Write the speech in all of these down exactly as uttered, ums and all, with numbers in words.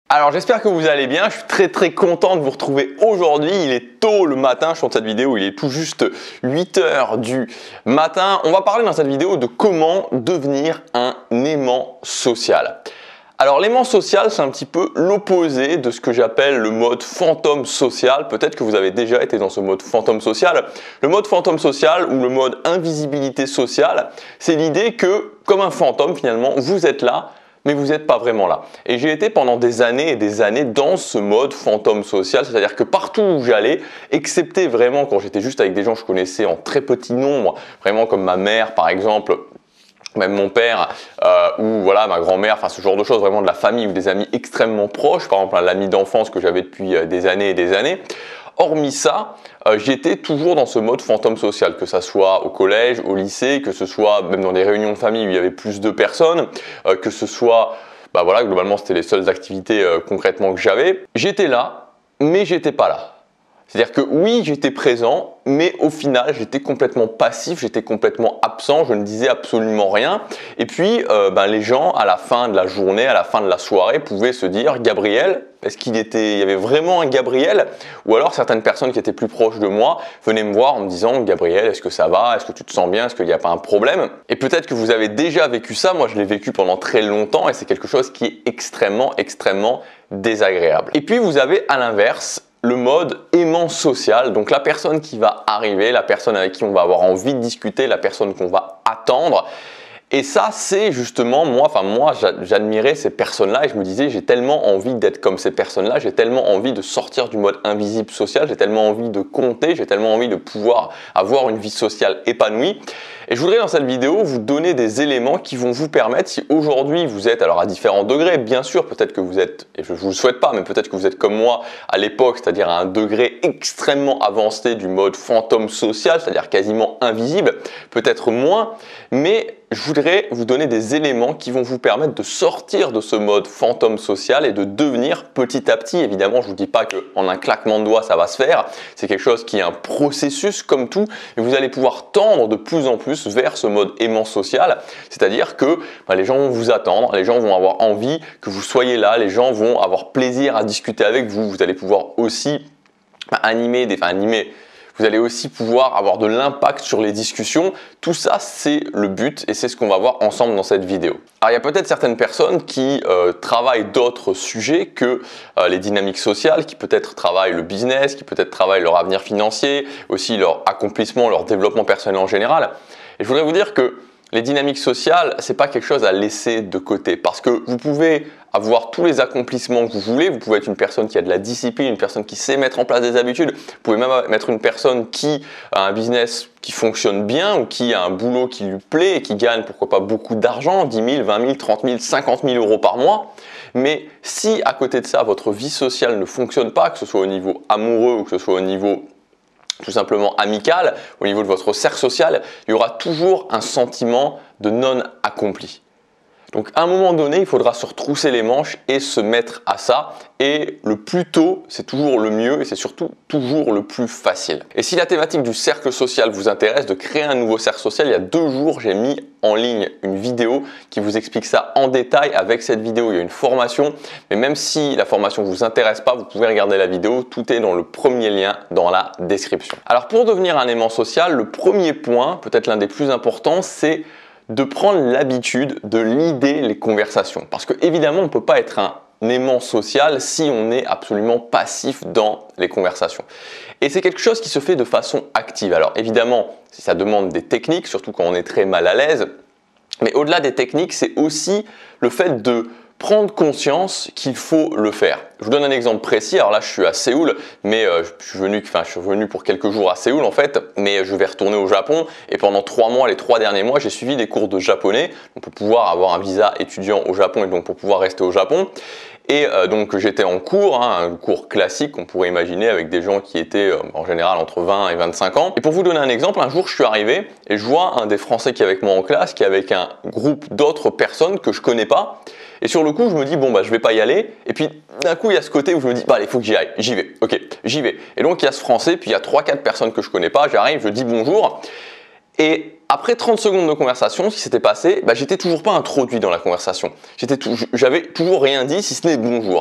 Alors j'espère que vous allez bien, je suis très très content de vous retrouver aujourd'hui. Il est tôt le matin, je tourne cette vidéo, il est tout juste huit heures du matin. On va parler dans cette vidéo de comment devenir un aimant social. Alors l'aimant social, c'est un petit peu l'opposé de ce que j'appelle le mode fantôme social. Peut-être que vous avez déjà été dans ce mode fantôme social. Le mode fantôme social ou le mode invisibilité sociale, c'est l'idée que, comme un fantôme finalement, vous êtes là, mais vous n'êtes pas vraiment là. Et j'ai été pendant des années et des années dans ce mode fantôme social, c'est-à-dire que partout où j'allais, excepté vraiment quand j'étais juste avec des gens que je connaissais en très petit nombre, vraiment comme ma mère par exemple, même mon père euh, ou voilà ma grand-mère, enfin ce genre de choses, vraiment de la famille ou des amis extrêmement proches, par exemple l'ami d'enfance que j'avais depuis euh, des années et des années. Hormis ça, euh, j'étais toujours dans ce mode fantôme social, que ça soit au collège, au lycée, que ce soit même dans des réunions de famille où il y avait plus de personnes, euh, que ce soit, bah voilà, globalement c'était les seules activités euh, concrètement que j'avais. J'étais là, mais j'étais pas là. C'est-à-dire que oui, j'étais présent, mais au final, j'étais complètement passif, j'étais complètement absent, je ne disais absolument rien. Et puis, euh, ben, les gens, à la fin de la journée, à la fin de la soirée, pouvaient se dire « Gabriel, est-ce qu'il était, il y avait vraiment un Gabriel ?» Ou alors, certaines personnes qui étaient plus proches de moi venaient me voir en me disant « Gabriel, est-ce que ça va? Est-ce que tu te sens bien? Est-ce qu'il n'y a pas un problème ?» Et peut-être que vous avez déjà vécu ça, moi je l'ai vécu pendant très longtemps et c'est quelque chose qui est extrêmement, extrêmement désagréable. Et puis, vous avez à l'inverse, le mode aimant social, donc la personne qui va arriver, la personne avec qui on va avoir envie de discuter, la personne qu'on va attendre. Et ça, c'est justement moi, enfin moi, j'admirais ces personnes-là et je me disais, j'ai tellement envie d'être comme ces personnes-là, j'ai tellement envie de sortir du mode invisible social, j'ai tellement envie de compter, j'ai tellement envie de pouvoir avoir une vie sociale épanouie. Et je voudrais dans cette vidéo vous donner des éléments qui vont vous permettre, si aujourd'hui vous êtes, alors à différents degrés, bien sûr, peut-être que vous êtes, et je ne vous le souhaite pas, mais peut-être que vous êtes comme moi à l'époque, c'est-à-dire à un degré extrêmement avancé du mode fantôme social, c'est-à-dire quasiment invisible, peut-être moins, mais je voudrais vous donner des éléments qui vont vous permettre de sortir de ce mode fantôme social et de devenir petit à petit, évidemment je ne vous dis pas qu'en un claquement de doigts ça va se faire, c'est quelque chose qui est un processus comme tout, et vous allez pouvoir tendre de plus en plus vers ce mode aimant social, c'est-à-dire que bah, les gens vont vous attendre, les gens vont avoir envie que vous soyez là, les gens vont avoir plaisir à discuter avec vous, vous allez pouvoir aussi bah, animer, des, enfin, animer, vous allez aussi pouvoir avoir de l'impact sur les discussions. Tout ça, c'est le but et c'est ce qu'on va voir ensemble dans cette vidéo. Alors, il y a peut-être certaines personnes qui euh, travaillent d'autres sujets que euh, les dynamiques sociales, qui peut-être travaillent le business, qui peut-être travaillent leur avenir financier, aussi leur accomplissement, leur développement personnel en général. Et je voudrais vous dire que les dynamiques sociales, c'est pas quelque chose à laisser de côté parce que vous pouvez avoir tous les accomplissements que vous voulez, vous pouvez être une personne qui a de la discipline, une personne qui sait mettre en place des habitudes, vous pouvez même être une personne qui a un business qui fonctionne bien ou qui a un boulot qui lui plaît et qui gagne pourquoi pas beaucoup d'argent, dix mille, vingt mille, trente mille, cinquante mille euros par mois. Mais si à côté de ça, votre vie sociale ne fonctionne pas, que ce soit au niveau amoureux ou que ce soit au niveau tout simplement amical, au niveau de votre cercle social, il y aura toujours un sentiment de non accompli. Donc à un moment donné, il faudra se retrousser les manches et se mettre à ça. Et le plus tôt, c'est toujours le mieux et c'est surtout toujours le plus facile. Et si la thématique du cercle social vous intéresse, de créer un nouveau cercle social, il y a deux jours, j'ai mis en ligne une vidéo qui vous explique ça en détail. Avec cette vidéo, il y a une formation. Mais même si la formation ne vous intéresse pas, vous pouvez regarder la vidéo. Tout est dans le premier lien dans la description. Alors pour devenir un aimant social, le premier point, peut-être l'un des plus importants, c'est de prendre l'habitude de leader les conversations. Parce que évidemment, on ne peut pas être un aimant social si on est absolument passif dans les conversations. Et c'est quelque chose qui se fait de façon active. Alors évidemment, ça demande des techniques, surtout quand on est très mal à l'aise. Mais au-delà des techniques, c'est aussi le fait de prendre conscience qu'il faut le faire. Je vous donne un exemple précis. Alors là, je suis à Séoul, mais euh, je suis venu, enfin, je suis venu pour quelques jours à Séoul en fait, mais je vais retourner au Japon. Et pendant trois mois, les trois derniers mois, j'ai suivi des cours de japonais pour pouvoir avoir un visa étudiant au Japon et donc pour pouvoir rester au Japon. Et euh, donc j'étais en cours, hein, un cours classique qu'on pourrait imaginer avec des gens qui étaient euh, en général entre vingt et vingt-cinq ans. Et pour vous donner un exemple, un jour je suis arrivé et je vois un des Français qui est avec moi en classe, qui est avec un groupe d'autres personnes que je connais pas. Et sur le coup, je me dis, bon, bah, je vais pas y aller. Et puis, d'un coup, il y a ce côté où je me dis, bah, allez, il faut que j'y aille. J'y vais. Ok, j'y vais. Et donc, il y a ce Français, puis il y a trois quatre personnes que je connais pas. J'arrive, je dis bonjour. Et après trente secondes de conversation, ce qui s'était passé, bah, j'étais toujours pas introduit dans la conversation. J'étais tou- j'avais toujours rien dit si ce n'est bonjour.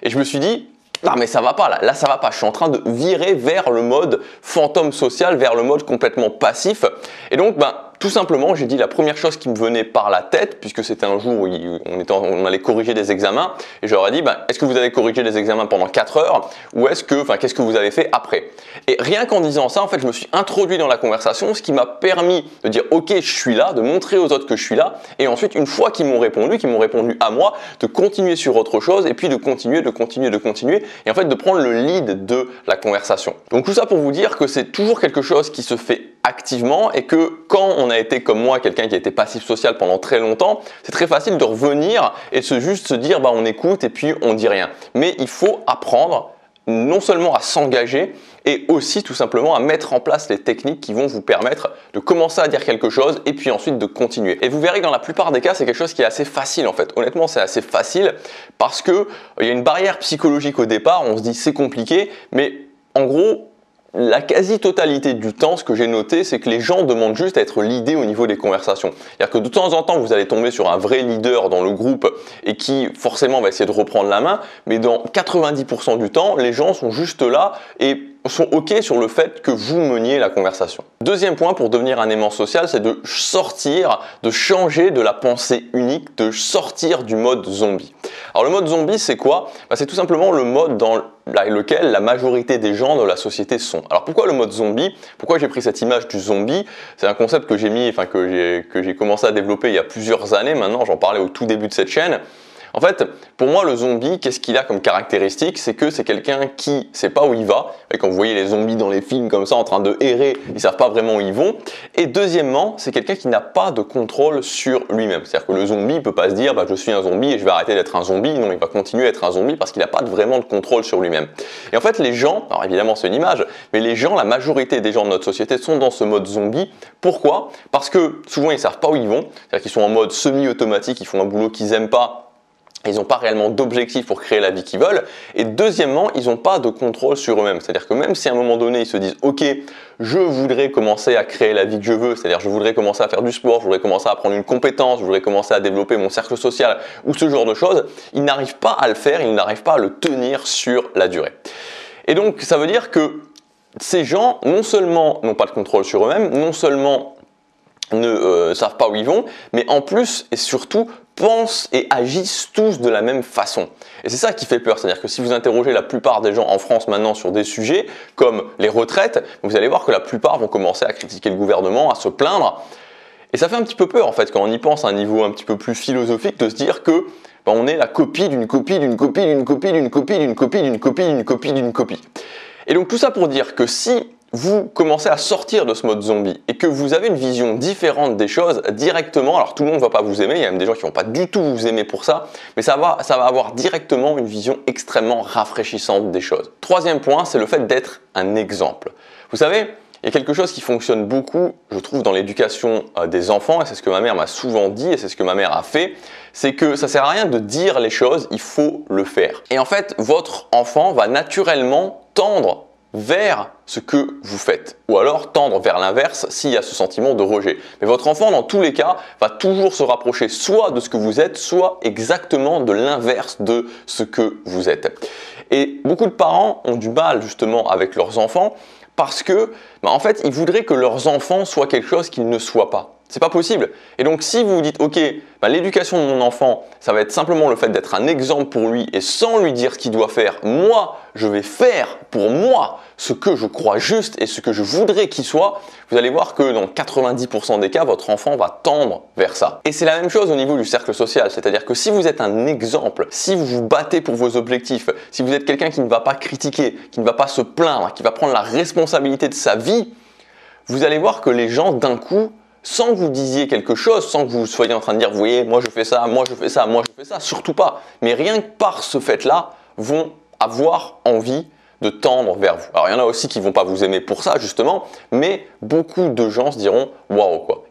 Et je me suis dit, non mais ça va pas là, là ça va pas, je suis en train de virer vers le mode fantôme social, vers le mode complètement passif. Et donc, ben, tout simplement, j'ai dit la première chose qui me venait par la tête, puisque c'était un jour où on, était, on allait corriger des examens, et je leur ai dit, ben, est-ce que vous avez corrigé les examens pendant quatre heures, ou est-ce que, enfin, qu'est-ce que vous avez fait après? Et rien qu'en disant ça, en fait, je me suis introduit dans la conversation, ce qui m'a permis de dire, ok, je suis là, de montrer aux autres que je suis là, et ensuite, une fois qu'ils m'ont répondu, qu'ils m'ont répondu à moi, de continuer sur autre chose, et puis de continuer, de continuer, de continuer, et en fait, de prendre le lead de la conversation. Donc tout ça pour vous dire que c'est toujours quelque chose qui se fait activement et que quand on a été comme moi quelqu'un qui a été passif social pendant très longtemps, c'est très facile de revenir et se juste se dire bah on écoute et puis on dit rien. Mais il faut apprendre non seulement à s'engager et aussi tout simplement à mettre en place les techniques qui vont vous permettre de commencer à dire quelque chose et puis ensuite de continuer. Et vous verrez que dans la plupart des cas, c'est quelque chose qui est assez facile en fait. Honnêtement, c'est assez facile parce que il y a une barrière psychologique au départ, on se dit c'est compliqué, mais en gros, la quasi-totalité du temps, ce que j'ai noté, c'est que les gens demandent juste à être leadés au niveau des conversations. C'est-à-dire que de temps en temps, vous allez tomber sur un vrai leader dans le groupe et qui forcément va essayer de reprendre la main, mais dans quatre-vingt-dix pour cent du temps, les gens sont juste là et sont OK sur le fait que vous meniez la conversation. Deuxième point pour devenir un aimant social, c'est de sortir, de changer de la pensée unique, de sortir du mode zombie. Alors le mode zombie, c'est quoi? Ben, c'est tout simplement le mode dans lequel la majorité des gens de la société sont. Alors pourquoi le mode zombie? Pourquoi j'ai pris cette image du zombie? C'est un concept que j'ai mis, enfin que j'ai que j'ai commencé à développer il y a plusieurs années maintenant, j'en parlais au tout début de cette chaîne. En fait, pour moi, le zombie, qu'est-ce qu'il a comme caractéristique? C'est que c'est quelqu'un qui sait pas où il va. Et quand vous voyez les zombies dans les films comme ça, en train de errer, ils savent pas vraiment où ils vont. Et deuxièmement, c'est quelqu'un qui n'a pas de contrôle sur lui-même. C'est-à-dire que le zombie, il peut pas se dire, bah, je suis un zombie et je vais arrêter d'être un zombie. Non, il va continuer à être un zombie parce qu'il n'a pas vraiment de contrôle sur lui-même. Et en fait, les gens, alors évidemment, c'est une image, mais les gens, la majorité des gens de notre société sont dans ce mode zombie. Pourquoi? Parce que souvent, ils savent pas où ils vont. C'est-à-dire qu'ils sont en mode semi-automatique, ils font un boulot qu'ils aiment pas. Ils n'ont pas réellement d'objectif pour créer la vie qu'ils veulent. Et deuxièmement, ils n'ont pas de contrôle sur eux-mêmes. C'est-à-dire que même si à un moment donné, ils se disent « Ok, je voudrais commencer à créer la vie que je veux, c'est-à-dire je voudrais commencer à faire du sport, je voudrais commencer à apprendre une compétence, je voudrais commencer à développer mon cercle social ou ce genre de choses », ils n'arrivent pas à le faire, ils n'arrivent pas à le tenir sur la durée. Et donc, ça veut dire que ces gens, non seulement n'ont pas de contrôle sur eux-mêmes, non seulement ne euh, savent pas où ils vont, mais en plus et surtout pensent et agissent tous de la même façon. Et c'est ça qui fait peur, c'est-à-dire que si vous interrogez la plupart des gens en France maintenant sur des sujets comme les retraites, vous allez voir que la plupart vont commencer à critiquer le gouvernement, à se plaindre. Et ça fait un petit peu peur en fait quand on y pense à un niveau un petit peu plus philosophique de se dire que ben, on est la copie d'une copie d'une copie d'une copie d'une copie d'une copie d'une copie d'une copie d'une copie. Et donc tout ça pour dire que si vous commencez à sortir de ce mode zombie et que vous avez une vision différente des choses directement, alors tout le monde ne va pas vous aimer, il y a même des gens qui ne vont pas du tout vous aimer pour ça, mais ça va, ça va avoir directement une vision extrêmement rafraîchissante des choses. Troisième point, c'est le fait d'être un exemple. Vous savez, il y a quelque chose qui fonctionne beaucoup, je trouve, dans l'éducation des enfants, et c'est ce que ma mère m'a souvent dit, et c'est ce que ma mère a fait, c'est que ça sert à rien de dire les choses, il faut le faire. Et en fait, votre enfant va naturellement tendre vers ce que vous faites, ou alors tendre vers l'inverse s'il y a ce sentiment de rejet. Mais votre enfant, dans tous les cas, va toujours se rapprocher soit de ce que vous êtes, soit exactement de l'inverse de ce que vous êtes. Et beaucoup de parents ont du mal justement avec leurs enfants parce que, bah, en fait, ils voudraient que leurs enfants soient quelque chose qu'ils ne soient pas. C'est pas possible. Et donc, si vous vous dites, ok, bah, l'éducation de mon enfant, ça va être simplement le fait d'être un exemple pour lui et sans lui dire ce qu'il doit faire, moi, je vais faire pour moi ce que je crois juste et ce que je voudrais qu'il soit, vous allez voir que dans quatre-vingt-dix pour cent des cas, votre enfant va tendre vers ça. Et c'est la même chose au niveau du cercle social, c'est-à-dire que si vous êtes un exemple, si vous vous battez pour vos objectifs, si vous êtes quelqu'un qui ne va pas critiquer, qui ne va pas se plaindre, qui va prendre la responsabilité de sa vie, vous allez voir que les gens d'un coup, sans que vous disiez quelque chose, sans que vous soyez en train de dire, vous voyez, moi je fais ça, moi je fais ça, moi je fais ça, surtout pas. Mais rien que par ce fait-là, vont avoir envie de tendre vers vous. Alors il y en a aussi qui vont pas vous aimer pour ça justement, mais beaucoup de gens se diront, waouh quoi.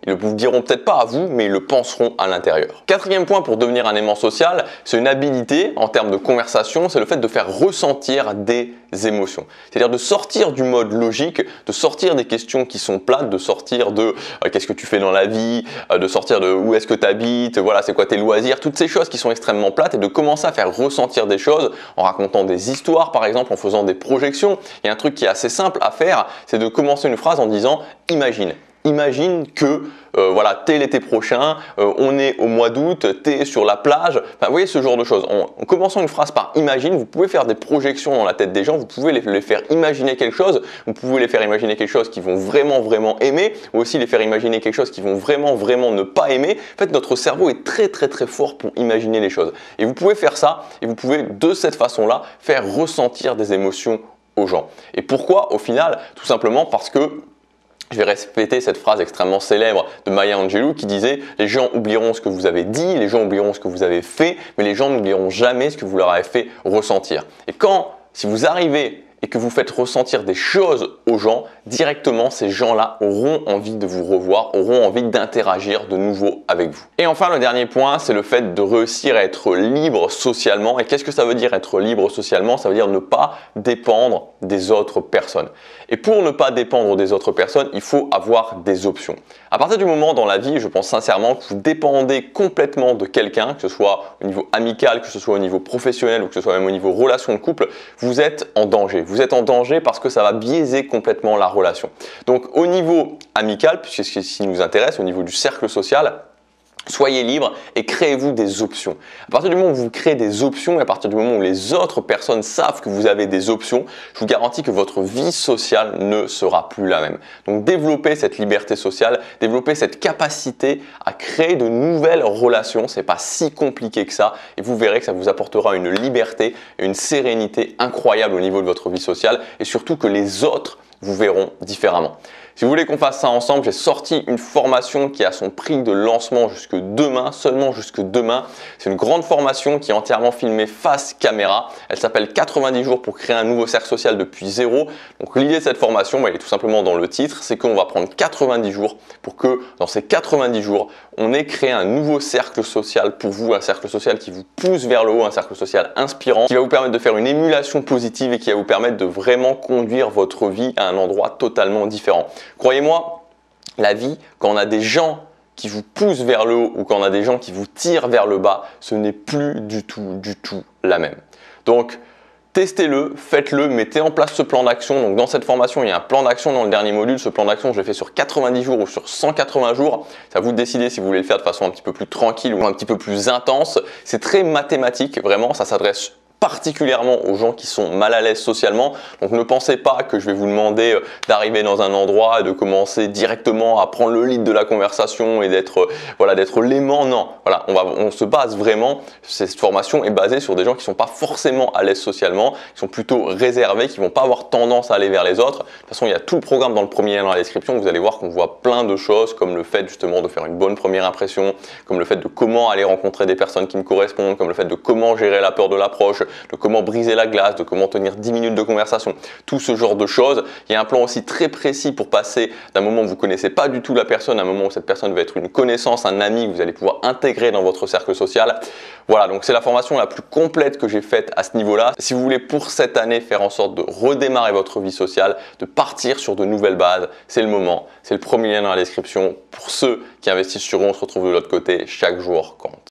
Ils ne vous diront peut-être pas à vous, mais ils le penseront à l'intérieur. Quatrième point pour devenir un aimant social, c'est une habilité en termes de conversation, c'est le fait de faire ressentir des émotions. C'est-à-dire de sortir du mode logique, de sortir des questions qui sont plates, de sortir de euh, qu'est-ce que tu fais dans la vie, euh, de sortir de où est-ce que tu habites, voilà, c'est quoi tes loisirs, toutes ces choses qui sont extrêmement plates et de commencer à faire ressentir des choses en racontant des histoires par exemple, en faisant des projections. Il y a un truc qui est assez simple à faire, c'est de commencer une phrase en disant « imagine ». Imagine que euh, voilà, t'es l'été prochain, euh, on est au mois d'août, t'es sur la plage, enfin, vous voyez ce genre de choses. En, en commençant une phrase par imagine, vous pouvez faire des projections dans la tête des gens, vous pouvez les, les faire imaginer quelque chose, vous pouvez les faire imaginer quelque chose qu'ils vont vraiment vraiment aimer, ou aussi les faire imaginer quelque chose qu'ils vont vraiment vraiment ne pas aimer. En fait, notre cerveau est très très très fort pour imaginer les choses. Et vous pouvez faire ça, et vous pouvez de cette façon-là faire ressentir des émotions aux gens. Et pourquoi? Au final, tout simplement parce que je vais répéter cette phrase extrêmement célèbre de Maya Angelou qui disait « Les gens oublieront ce que vous avez dit, les gens oublieront ce que vous avez fait, mais les gens n'oublieront jamais ce que vous leur avez fait ressentir. » Et quand, si vous arrivez et que vous faites ressentir des choses aux gens, directement, ces gens-là auront envie de vous revoir, auront envie d'interagir de nouveau avec vous. Et enfin, le dernier point, c'est le fait de réussir à être libre socialement. Et qu'est-ce que ça veut dire être libre socialement? Ça veut dire ne pas dépendre des autres personnes. Et pour ne pas dépendre des autres personnes, il faut avoir des options. À partir du moment dans la vie, je pense sincèrement que vous dépendez complètement de quelqu'un, que ce soit au niveau amical, que ce soit au niveau professionnel ou que ce soit même au niveau relation de couple, vous êtes en danger. Vous êtes en danger parce que ça va biaiser complètement la relation. Donc au niveau amical, puisque c'est ce qui nous intéresse, au niveau du cercle social, soyez libre et créez-vous des options. À partir du moment où vous créez des options et à partir du moment où les autres personnes savent que vous avez des options, je vous garantis que votre vie sociale ne sera plus la même. Donc développez cette liberté sociale, développez cette capacité à créer de nouvelles relations. C'est pas si compliqué que ça et vous verrez que ça vous apportera une liberté et une sérénité incroyable au niveau de votre vie sociale et surtout que les autres vous verront différemment. Si vous voulez qu'on fasse ça ensemble, j'ai sorti une formation qui a son prix de lancement jusque demain, seulement jusque demain. C'est une grande formation qui est entièrement filmée face caméra. Elle s'appelle quatre-vingt-dix jours pour créer un nouveau cercle social depuis zéro. Donc l'idée de cette formation, bah, elle est tout simplement dans le titre, c'est qu'on va prendre quatre-vingt-dix jours pour que dans ces quatre-vingt-dix jours, on ait créé un nouveau cercle social pour vous, un cercle social qui vous pousse vers le haut, un cercle social inspirant, qui va vous permettre de faire une émulation positive et qui va vous permettre de vraiment conduire votre vie à un endroit totalement différent. Croyez-moi, la vie, quand on a des gens qui vous poussent vers le haut ou quand on a des gens qui vous tirent vers le bas, ce n'est plus du tout, du tout la même. Donc, testez-le, faites-le, mettez en place ce plan d'action. Donc dans cette formation, il y a un plan d'action dans le dernier module. Ce plan d'action, je l'ai fait sur quatre-vingt-dix jours ou sur cent quatre-vingts jours. C'est à vous de décider si vous voulez le faire de façon un petit peu plus tranquille ou un petit peu plus intense. C'est très mathématique, vraiment, ça s'adresse particulièrement aux gens qui sont mal à l'aise socialement. Donc ne pensez pas que je vais vous demander d'arriver dans un endroit et de commencer directement à prendre le lead de la conversation et d'être voilà, d'être l'aimant. Non, voilà, on, va, on se base vraiment, cette formation est basée sur des gens qui ne sont pas forcément à l'aise socialement, qui sont plutôt réservés, qui ne vont pas avoir tendance à aller vers les autres. De toute façon, il y a tout le programme dans le premier lien dans la description. Vous allez voir qu'on voit plein de choses comme le fait justement de faire une bonne première impression, comme le fait de comment aller rencontrer des personnes qui me correspondent, comme le fait de comment gérer la peur de l'approche, de comment briser la glace, de comment tenir dix minutes de conversation, tout ce genre de choses. Il y a un plan aussi très précis pour passer d'un moment où vous ne connaissez pas du tout la personne à un moment où cette personne va être une connaissance, un ami que vous allez pouvoir intégrer dans votre cercle social. Voilà, donc c'est la formation la plus complète que j'ai faite à ce niveau-là. Si vous voulez pour cette année faire en sorte de redémarrer votre vie sociale, de partir sur de nouvelles bases, c'est le moment. C'est le premier lien dans la description. Pour ceux qui investissent sur eux, on se retrouve de l'autre côté. Chaque jour compte.